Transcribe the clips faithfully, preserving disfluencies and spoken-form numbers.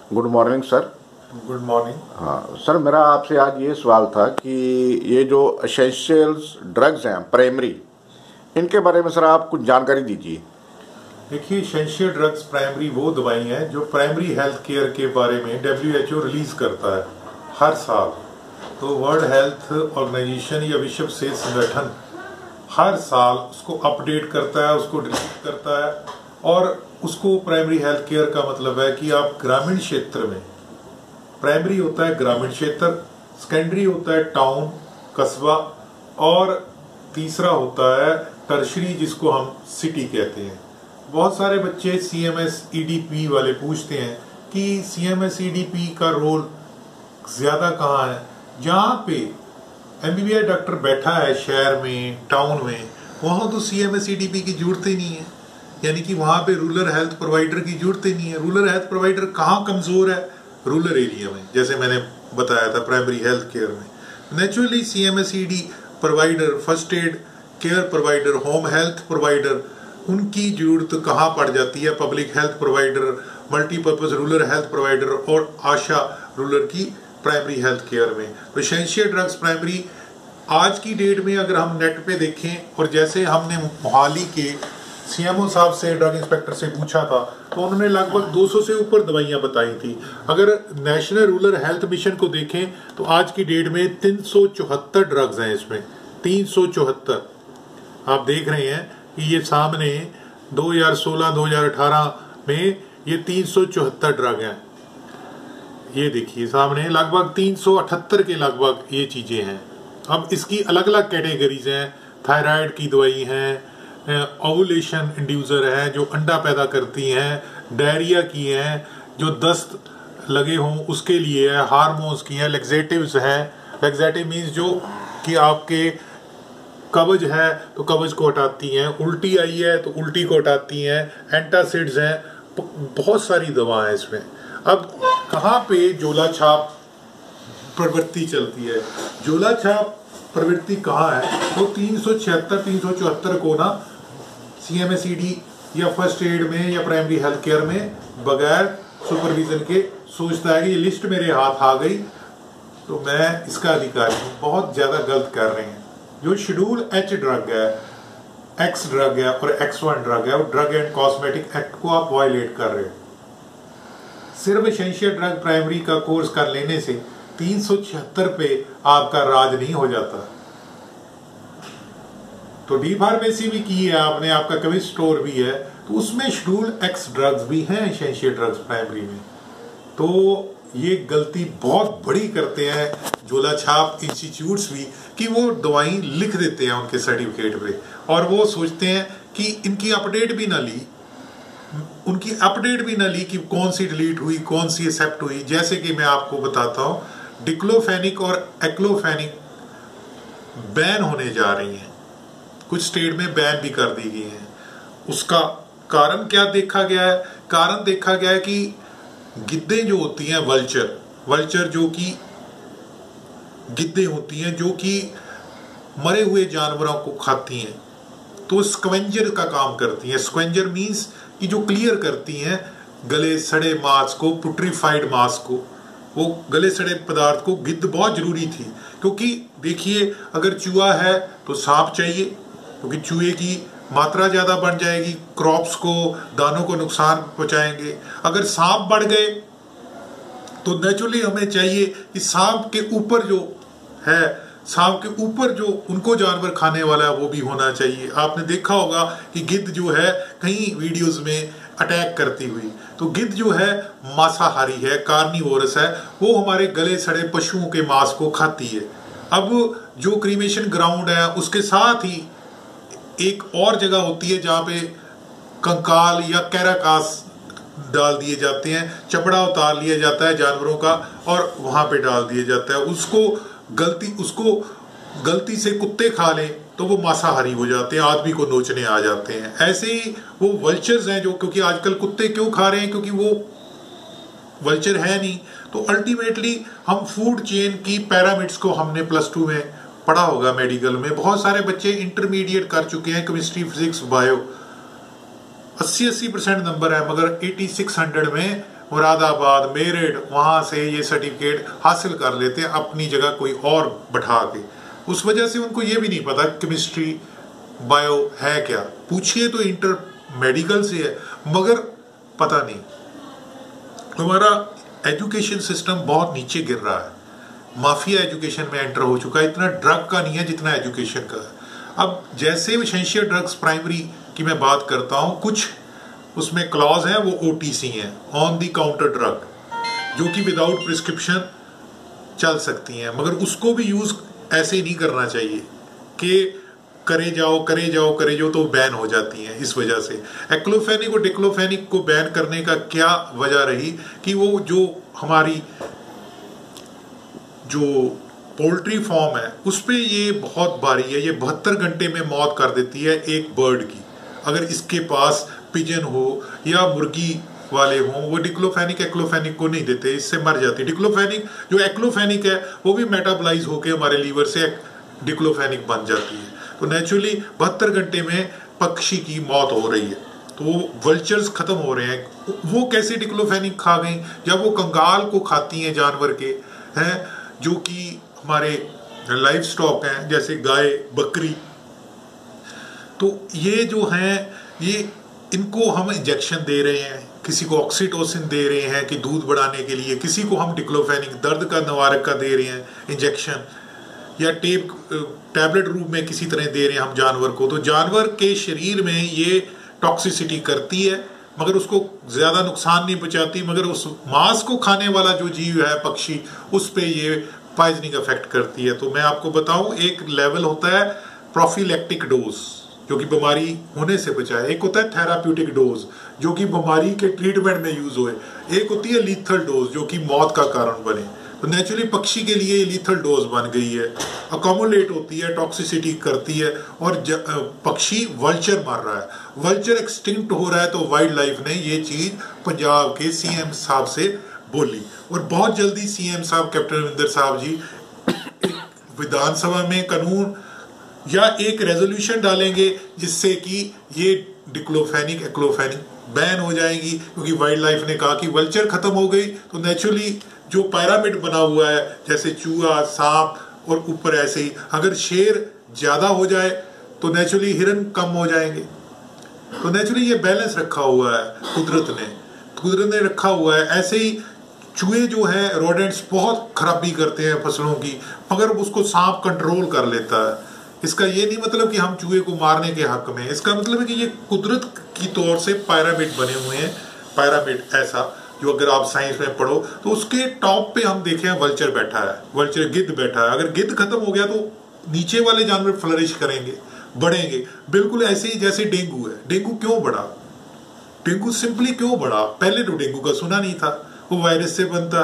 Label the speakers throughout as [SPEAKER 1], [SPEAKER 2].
[SPEAKER 1] Good morning sir.
[SPEAKER 2] Good morning.
[SPEAKER 1] हाँ sir, मेरा आपसे आज ये सवाल था कि ये जो एसेंशियल्स ड्रग्स हैं प्राइमरी, इनके बारे में सर आप कुछ जानकारी दीजिए।
[SPEAKER 2] देखिए, एसेंशियल ड्रग्स प्राइमरी वो दवाई हैं जो प्राइमरी हेल्थ केयर के बारे में डब्ल्यू एच ओ रिलीज करता है हर साल। तो वर्ल्ड हेल्थ ऑर्गेनाइजेशन या विश्व सेहत संगठन हर साल उसको अपडेट करता है, उसको डिलीट करता है। और उसको प्राइमरी हेल्थ केयर का मतलब है कि आप ग्रामीण क्षेत्र में, प्राइमरी होता है ग्रामीण क्षेत्र, सेकेंडरी होता है टाउन कस्बा, और तीसरा होता है टर्शरी जिसको हम सिटी कहते हैं। बहुत सारे बच्चे C M S E D P वाले पूछते हैं कि C M S E D P का रोल ज्यादा कहाँ है। जहाँ पे M B B S doctor बैठा है शहर में, टाउन में, वहाँ तो C M S E D P की जरूरत ही नहीं है। यानी कि वहाँ पे रूरल हेल्थ प्रोवाइडर की जरूरत ही नहीं है। रूरल हेल्थ प्रोवाइडर कहाँ कमजोर है? रूरल एरिया में, जैसे मैंने बताया था प्राइमरी हेल्थ केयर में। Naturally C M S E D provider, first aid care provider, home health provider, उनकी जरूरत कहाँ पड़ जाती है? Public health provider, multipurpose rural health provider और आशा रूरल की प्राइमरी हेल्थ केयर में। तो एसेंशियल ड्रग्स प्राइमरी आज की डेट में अगर हम नेट पे देखें, और जैसे हमने मोहाली के सी एम ओ साहब से, ड्रग इंस्पेक्टर से पूछा था, तो उन्होंने लगभग दो सौ से ऊपर दवाइयां बताई थी। अगर नेशनल रूरल हेल्थ मिशन को देखें तो आज की डेट में तीन सौ चौहत्तर ड्रग्स हैं इसमें, तीन सौ चौहत्तर। आप देख रहे हैं कि ये सामने दो हज़ार सोलह दो हज़ार अठारह में ये तीन सौ चौहत्तर ड्रग हैं। ये देखिए सामने लगभग तीन सौ अठहत्तर के लगभग ये चीजें हैं। अब इसकी अलग अलग कैटेगरीज हैं। थायराइड की दवाई है, ओवुलेशन इंड्यूसर है जो अंडा पैदा करती हैं, डायरिया की हैं, जो दस्त लगे हों उसके लिए है, हार्मोन्स की हैं, लेक्सेटिव्स हैं। लेक्सेटिव मीन्स जो कि आपके कब्ज है तो कब्ज को हटाती हैं, उल्टी आई है तो उल्टी को हटाती हैं, एंटासिड्स हैं, बहुत सारी दवा है इसमें। अब कहाँ पे झोला छाप प्रवृत्ति चलती है? झोला छाप प्रवृत्ति कहाँ है? तो तीन सौ छिहत्तर तीन सौ चौहत्तर को ना C M S E D या फर्स्ट एड में या प्राइमरी हेल्थ केयर में बगैर सुपरविजन के सोचता है कि ये लिस्ट मेरे हाथ आ गई तो मैं इसका अधिकारी हूँ। बहुत ज्यादा गलत कर रहे हैं। जो शेड्यूल एच ड्रग है, एक्स ड्रग है और एक्स वन ड्रग है, वो ड्रग एंड कॉस्मेटिक एक्ट को आप वायलेट कर रहे हो। सिर्फ एसेंशियल ड्रग प्राइमरी का कोर्स कर लेने से तीन सौ छिहत्तर पे आपका राज नहीं हो जाता। तो डी फार्मेसी भी की है आपने, आपका केमिस्ट स्टोर भी है, तो उसमें शेड्यूल एक्स ड्रग्स भी हैं एसेंशियल ड्रग्स प्राइमरी में। तो ये गलती बहुत बड़ी करते हैं झोला छाप इंस्टीट्यूट्स भी कि वो दवाई लिख देते हैं उनके सर्टिफिकेट पे, और वो सोचते हैं कि इनकी अपडेट भी ना ली उनकी अपडेट भी ना ली कि कौन सी डिलीट हुई, कौन सी एक्सेप्ट हुई। जैसे कि मैं आपको बताता हूँ, डिक्लोफेनिक और एक्लोफेनिक बैन होने जा रही हैं, कुछ स्टेट में बैन भी कर दी गई है। उसका कारण क्या देखा गया है? कारण देखा गया है कि गिद्दें जो होती हैं, वल्चर वल्चर जो कि गिद्दें होती हैं जो कि मरे हुए जानवरों को खाती हैं, तो स्क्वेंजर का काम करती हैं। स्क्वेंजर मीन्स कि जो क्लियर करती हैं गले सड़े मांस को, पुट्रीफाइड मांस को, वो गले सड़े पदार्थ को। गिद्ध बहुत जरूरी थी, क्योंकि देखिए अगर चूहा है तो सांप चाहिए, क्योंकि चूहे की मात्रा ज्यादा बढ़ जाएगी, क्रॉप्स को, दानों को नुकसान पहुंचाएंगे। अगर सांप बढ़ गए तो नेचुरली हमें चाहिए कि सांप के ऊपर जो है, सांप के ऊपर जो उनको जानवर खाने वाला है वो भी होना चाहिए। आपने देखा होगा कि गिद्ध जो है कई वीडियोस में अटैक करती हुई, तो गिद्ध जो है मांसाहारी है, कार्निवोरस है, वो हमारे गले सड़े पशुओं के मांस को खाती है। अब जो क्रीमेशन ग्राउंड है उसके साथ ही एक और जगह होती है जहाँ पे कंकाल या कैराकास डाल दिए जाते हैं, चमड़ा उतार लिया जाता है जानवरों का और वहां पे डाल दिया जाता है। उसको गलती उसको गलती से कुत्ते खा लें तो वो मांसाहारी हो जाते हैं, आदमी को नोचने आ जाते हैं। ऐसे ही वो वल्चर्स हैं जो, क्योंकि आजकल कुत्ते क्यों खा रहे हैं? क्योंकि वो वल्चर है नहीं। तो अल्टीमेटली हम फूड चेन की पैरामिड्स को हमने प्लस टू में पढ़ा होगा मेडिकल में। बहुत सारे बच्चे इंटरमीडिएट कर चुके हैं, केमिस्ट्री, फिजिक्स, बायो, अस्सी अस्सी परसेंट नंबर है, मगर छियासी सौ में मुरादाबाद, मेरठ, वहाँ से ये सर्टिफिकेट हासिल कर लेते हैं अपनी जगह कोई और बैठा के। उस वजह से उनको ये भी नहीं पता केमिस्ट्री बायो है क्या। पूछिए तो इंटर मेडिकल से है, मगर पता नहीं। हमारा एजुकेशन सिस्टम बहुत नीचे गिर रहा है, माफिया एजुकेशन में एंटर हो चुका है। इतना ड्रग का नहीं है जितना एजुकेशन का है। अब जैसे एसेंशियल ड्रग्स प्राइमरी की मैं बात करता हूँ, कुछ उसमें क्लॉज है, वो ओटीसी है, ऑन दी काउंटर ड्रग, जो कि विदाउट प्रिस्क्रिप्शन चल सकती हैं, मगर उसको भी यूज ऐसे ही नहीं करना चाहिए कि करे जाओ करे जाओ करे जाओ तो बैन हो जाती हैं। इस वजह से एक्लोफेनिक और डिक्लोफेनिक को बैन करने का क्या वजह रही कि वो जो हमारी जो पोल्ट्री फार्म है उस पे ये बहुत भारी है, ये बहत्तर घंटे में मौत कर देती है एक बर्ड की। अगर इसके पास पिजन हो या मुर्गी वाले हों, वो डिक्लोफेनिक एक्लोफेनिक को नहीं देते, इससे मर जाती है। डिक्लोफेनिक जो एक्लोफेनिक है वो भी मेटाबलाइज होकर हमारे लीवर से डिक्लोफेनिक बन जाती है। तो नेचुरली बहत्तर घंटे में पक्षी की मौत हो रही है, तो वो वल्चर्स खत्म हो रहे हैं। वो कैसे डिक्लोफेनिक खा गई? जब वो कंगाल को खाती हैं जानवर के हैं, जो कि हमारे लाइफ स्टॉक हैं, जैसे गाय, बकरी। तो ये जो हैं, ये इनको हम इंजेक्शन दे रहे हैं, किसी को ऑक्सीटोसिन दे रहे हैं कि दूध बढ़ाने के लिए, किसी को हम डिक्लोफेनिक दर्द का निवारक का दे रहे हैं इंजेक्शन, या टेप टैबलेट रूप में किसी तरह दे रहे हैं हम जानवर को। तो जानवर के शरीर में ये टॉक्सिसिटी करती है, मगर उसको ज्यादा नुकसान नहीं पहुंचाती, मगर उस मांस को खाने वाला जो जीव है, पक्षी, उस पे ये पॉइजनिंग इफेक्ट करती है। तो मैं आपको बताऊं, एक लेवल होता है प्रोफिलैक्टिक डोज जो कि बीमारी होने से बचाए, एक होता है थेराप्यूटिक डोज जो कि बीमारी के ट्रीटमेंट में यूज होए, एक होती है लीथल डोज जो कि मौत का कारण बने। तो नेचुरली पक्षी के लिए लीथल डोज बन गई है, अकोमुलेट होती है, टॉक्सिसिटी करती है, और पक्षी वल्चर मार रहा है, वल्चर एक्सटिंक्ट हो रहा है। तो वाइल्ड लाइफ ने ये चीज पंजाब के सीएम साहब से बोली, और बहुत जल्दी सीएम साहब कैप्टन अमरिंदर साहब जी विधानसभा में कानून या एक रेजोल्यूशन डालेंगे जिससे कि ये डिक्लोफेनिक एक्लोफेनिक बैन हो जाएंगी, क्योंकि वाइल्ड लाइफ ने कहा कि वल्चर खत्म हो गई। तो नेचुरली जो पिरामिड बना हुआ है, जैसे चूहा, सांप और ऊपर ऐसे ही, अगर शेर ज्यादा हो जाए तो नेचुरली हिरन कम हो जाएंगे। तो नेचुरली ये बैलेंस रखा हुआ है कुदरत ने कुदरत ने रखा हुआ है। ऐसे ही चूहे जो है, रोडेंट्स बहुत खराबी करते हैं फसलों की, मगर उसको सांप कंट्रोल कर लेता है। इसका ये नहीं मतलब कि हम चूहे को मारने के हक में, इसका मतलब है कि ये कुदरत की तौर से पिरामिड बने हुए हैं। पिरामिड ऐसा जो अगर आप साइंस में पढ़ो तो उसके टॉप पे हम देखें वल्चर बैठा है, वल्चर गिद्ध बैठा है। अगर गिद्ध खत्म हो गया तो नीचे वाले जानवर फ्लरिश करेंगे, बढ़ेंगे। बिल्कुल ऐसे ही जैसे डेंगू है। डेंगू क्यों बढ़ा? डेंगू सिंपली क्यों बढ़ा? पहले तो डेंगू का सुना नहीं था। वो वायरस से बनता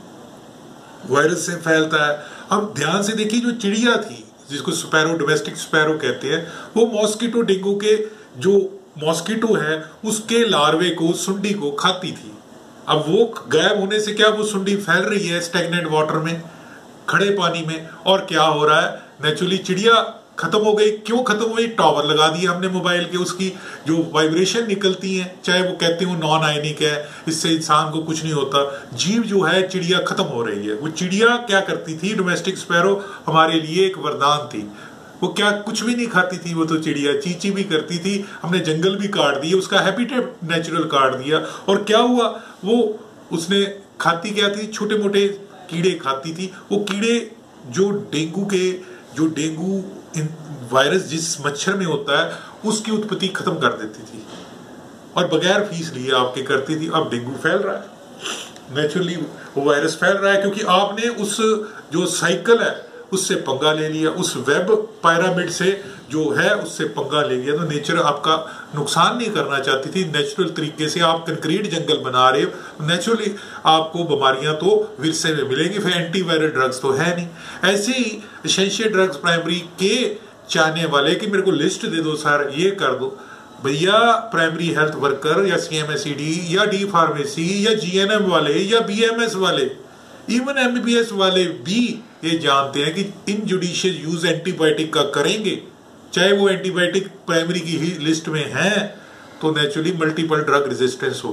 [SPEAKER 2] है, वायरस से फैलता है। अब ध्यान से देखिए, जो चिड़िया थी जिसको स्पैरो, डोमेस्टिक स्पैरो कहते हैं, वो मॉस्किटो, डेंगू के जो मॉस्किटो है उसके लार्वे को, सुंडी को खाती थी। अब वो गायब होने से क्या वो सुंडी फैल रही है स्टैग्नेंट वाटर में, खड़े पानी में, और क्या हो रहा है? नेचुरली चिड़िया खत्म हो गई। क्यों खत्म हो गई? टावर लगा दिए हमने मोबाइल के, उसकी जो वाइब्रेशन निकलती है, चाहे वो कहते हो नॉन आयनिक है, इससे इंसान को कुछ नहीं होता। जीव जो है, चिड़िया खत्म हो रही है। वो चिड़िया क्या करती थी? डोमेस्टिक स्पैरो हमारे लिए एक वरदान थी। वो क्या कुछ भी नहीं खाती थी, वो तो चिड़िया चींची भी करती थी। हमने जंगल भी काट दिए, उसका हैबिटेट नेचुरल काट दिया, और क्या हुआ? वो उसने खाती क्या थी? छोटे मोटे कीड़े खाती थी। वो कीड़े जो डेंगू के, जो डेंगू वायरस जिस मच्छर में होता है उसकी उत्पत्ति खत्म कर देती थी, और बगैर फीस लिए आपके करती थी। अब डेंगू फैल रहा है, नेचुरली वो वायरस फैल रहा है, क्योंकि आपने उस जो साइकिल है उससे पंगा ले लिया, उस वेब पिरामिड से जो है उससे पंगा ले लिया। तो नेचर आपका नुकसान नहीं करना चाहती थी। नेचुरल तरीके से आप कंक्रीट जंगल बना रहे हो, नेचुरली आपको बीमारियां तो विरसे में मिलेंगी। फिर एंटीवायरल ड्रग्स तो है नहीं। ऐसे ही एसेंशियल ड्रग्स प्राइमरी के चाहने वाले कि मेरे को लिस्ट दे दो सर, ये कर दो भैया। प्राइमरी हेल्थ वर्कर या सीएमएसईडी या डी फार्मेसी या जीएनएम वाले या बीएमएस वाले, इवन एमबीबीएस वाले भी ये जानते हैं कि इनजुडिशियस यूज एंटीबायोटिक का करेंगे, चाहे वो एंटीबायोटिक प्राइमरी की ही लिस्ट में है, तो नेचुरली मल्टीपल ड्रग रेजिस्टेंस होगी।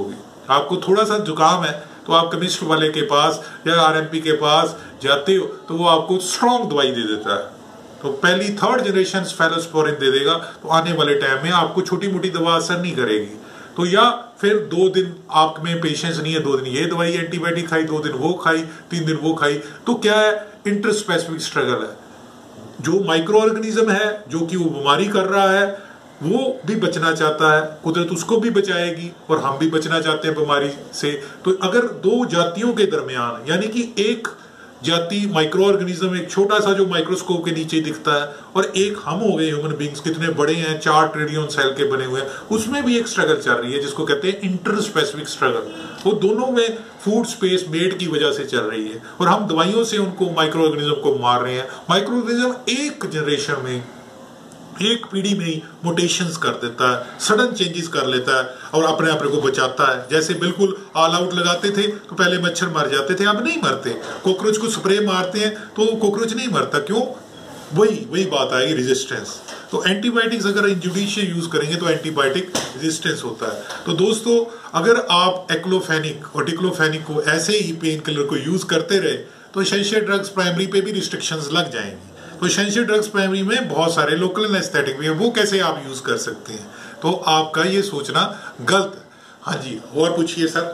[SPEAKER 2] आपको थोड़ा सा जुकाम है तो आप केमिस्ट वाले के पास या आरएमपी के पास जाते हो तो वो आपको स्ट्रॉन्ग दवाई दे देता है, तो पहली थर्ड जनरेशन फेलोस्पोरिन दे देगा, तो आने वाले टाइम में आपको छोटी मोटी दवा असर नहीं करेगी। तो या फिर दो दिन आप में पेशेंस नहीं है, दो दिन ये दवाई एंटीबायोटिक खाई, दो दिन वो खाई, तीन दिन वो खाई, तो क्या है इंटरस्पेसिफिक स्ट्रगल है। जो माइक्रो ऑर्गेनिज्म है जो कि वो बीमारी कर रहा है वो भी बचना चाहता है, कुदरत उसको भी बचाएगी और हम भी बचना चाहते हैं बीमारी से। तो अगर दो जातियों के दरमियान, यानी कि एक जाति माइक्रो ऑर्गेनिज्म एक छोटा सा जो माइक्रोस्कोप के नीचे दिखता है, और एक हम हो गए ह्यूमन बींग्स कितने बड़े हैं, चार ट्रिलियन सेल के बने हुए हैं, उसमें भी एक स्ट्रगल चल रही है जिसको कहते हैं इंटर स्पेसिफिक स्ट्रगल। वो दोनों में फूड स्पेस मेड की वजह से चल रही है और हम दवाइयों से उनको माइक्रो ऑर्गेनिज्म को मार रहे हैं। माइक्रो ऑर्गेनिज्म एक जनरेशन में, एक पीढ़ी में ही मोटेशंस कर देता है, सडन चेंजेस कर लेता है और अपने आप को बचाता है। जैसे बिल्कुल ऑल आउट लगाते थे तो पहले मच्छर मर जाते थे, अब नहीं मरते। कॉकरोच को स्प्रे मारते हैं तो कॉकरोच नहीं मरता, क्यों? वही वही बात आएगी, रेजिस्टेंस। तो एंटीबायोटिक्स अगर इंजुडिशियल यूज करेंगे तो एंटीबायोटिक रेजिस्टेंस होता है। तो दोस्तों अगर आप एक्लोफेनिक और डिक्लोफेनिक को ऐसे ही पेन किलर को यूज करते रहे तो एसेंशियल ड्रग्स प्राइमरी पे भी रिस्ट्रिक्शंस लग जाएंगी। तो एसेंशियल ड्रग्स प्राइमरी में बहुत सारे लोकल एनेस्थेटिक भी हैं, वो कैसे आप यूज कर सकते हैं, तो आपका ये सोचना गलत। हाँ जी, और पूछिए सर।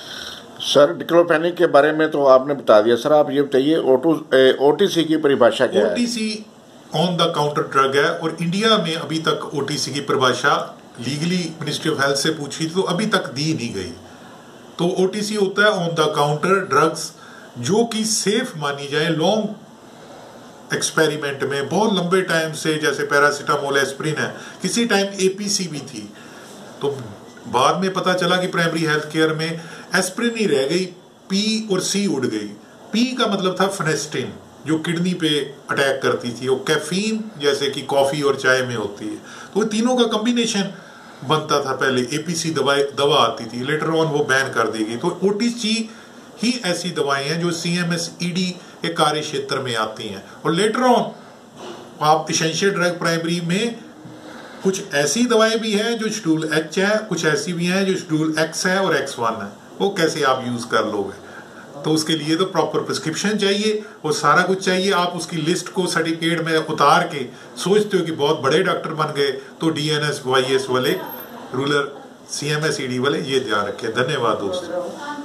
[SPEAKER 1] सर डिक्लोफेनिक के बारे में तो आपने बता दिया, सर आप ये बताइए ओटीसी की परिभाषा क्या है?
[SPEAKER 2] OTC on the counter drug है और इंडिया में अभी तक ओटीसी की परिभाषा लीगली मिनिस्ट्री ऑफ हेल्थ से पूछी तो अभी तक दी नहीं गई। तो ओटीसी होता है ऑन द काउंटर ड्रग्स जो कि सेफ मानी जाए लॉन्ग एक्सपेरिमेंट में, बहुत लंबे टाइम से, जैसे पैरासीटामोल एस्प्रिन है, किसी टाइम एपीसी भी थी, तो बाद में पता चला कि प्राइमरी हेल्थ केयर में एस्प्रिन ही रह गई, पी और सी उड़ गई। पी का मतलब था फेनेस्टिन जो किडनी पे अटैक करती थी, और कैफीन जैसे कि कॉफी और चाय में होती है, तो तीनों का कॉम्बिनेशन बनता था। पहले एपीसी दवाई दवा आती थी, लेटर ऑन वो बैन कर दी गई। तो ओटीसी ही ऐसी दवाएं हैं जो सीएमएसईडी के कार्य क्षेत्र में आती हैं, और लेटर ऑन आप एसेंशियल ड्रग प्राइमरी में कुछ ऐसी दवाएं भी हैं जो शेड्यूल एच है, कुछ ऐसी भी हैं जो शेड्यूल एक्स है और एक्स वन है, वो कैसे आप यूज कर लोगे? तो उसके लिए तो प्रॉपर प्रिस्क्रिप्शन चाहिए और सारा कुछ चाहिए। आप उसकी लिस्ट को सर्टिफिकेट में उतार के सोचते हो कि बहुत बड़े डॉक्टर बन गए, तो डीएनएस वाईएस वाले, रूरल सीएमएसईडी वाले ये ध्यान रखें। धन्यवाद दोस्तों।